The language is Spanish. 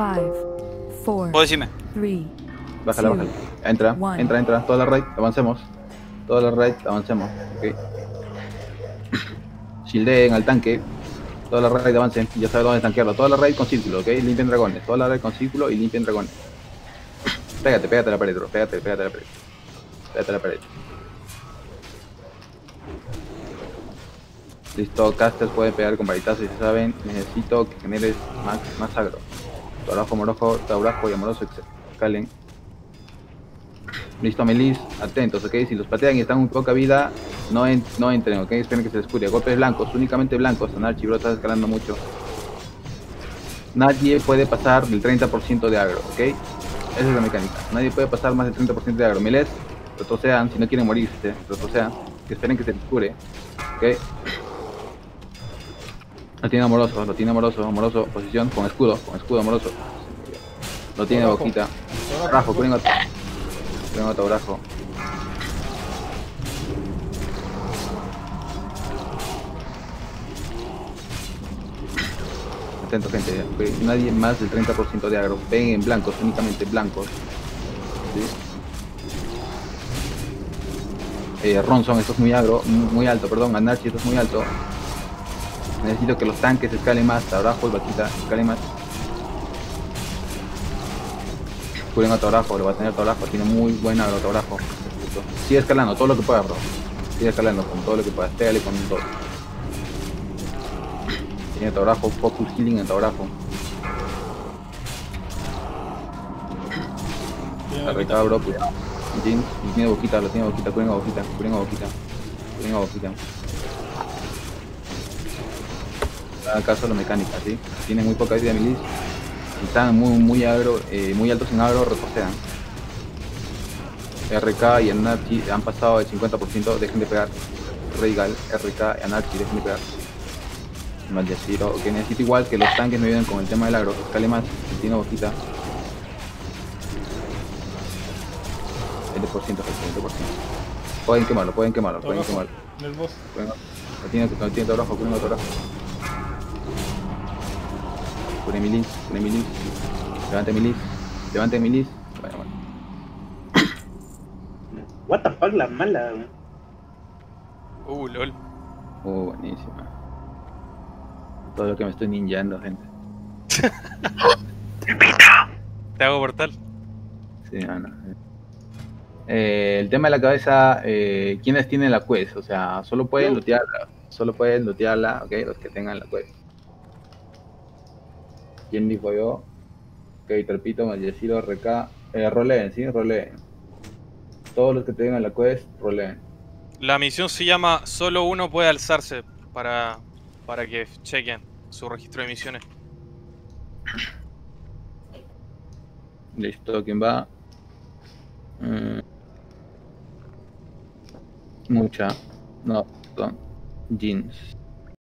Puedo decirme. Bájala, bájala. Entra. Toda la raid, avancemos. Toda la raid, avancemos. Ok. Shieldeen al tanque. Toda la raid avancen. Ya sabes dónde tanquearlo. Toda la raid con círculo, ok. Limpien dragones. Toda la raid con círculo y limpien dragones. Pégate a la pared, bro. Pégate a la pared. Pégate a la pared. Listo, casters pueden pegar con varitazos y si saben, necesito que generes más agro. Taurajo y Amoroso escalen. Listo, Melis, atentos, ok. Si los patean y están con poca vida, no entren, ok. Esperen que se les cure. Golpes blancos, únicamente blancos. Anarchi, bro, estás escalando mucho. Nadie puede pasar del 30% de agro, ok. Esa es la mecánica. Nadie puede pasar más del 30% de agro. Meles, retrocedan, si no quieren morirse, retrocedan. Que esperen que se les cure, ok. Lo tiene Amoroso, posición, con escudo, Amoroso. Lo tiene Boquita. Taurajo, curen a Taurajo. Atento, gente, okay. Nadie más del 30% de agro. Ven en blancos, únicamente blancos. ¿Sí? Ronson, esto es muy agro, muy alto, perdón, Anarchy, esto es muy alto. Necesito que los tanques escalen más, Taurajo y Vaquita escalen más. Curen a Taurajo, lo va a tener Taurajo, tiene muy buen agro Taurajo. Sigue escalando todo lo que pueda, bro. Sigue escalando con todo lo que pueda, pégale con todo. Tiene Taurajo, focus healing en Taurajo. Arrecada, bro, cuidado. Lo tiene Boquita, curen a Boquita. Hagan caso a la mecánica, ¿sí? Tienen muy poca vida Milis. Están muy agro, muy altos en agro, retrocedan. RK y Anarchy han pasado el 50%, dejen de pegar. Reigal, RK y Anarchy, dejen de pegar. Maldeciro, que necesito igual que los tanques me ayuden con el tema del agro. Escale más, tiene Boquita. 20%, 20%. Pueden quemarlo. En el boss. Lo tiene Taurajo, curen a Taurajo. Curen Milis. Levante Milis. Bueno. What the fuck, la mala, Lol. Buenísima. Todo lo que me estoy ninjando, gente. Te hago portal. Sí, no. El tema de la cabeza, ¿quiénes tienen la quest? O sea, solo pueden lootearla, ok, los que tengan la quest. ¿Quién dijo yo? Ok, Terpito, Maldeciro, RK, roleen, ¿sí? Roleen. Todos los que tengan la quest, roleen. La misión se llama Solo uno puede alzarse para que chequen su registro de misiones. Listo, ¿quién va? Mucha. No, perdón. Jeans.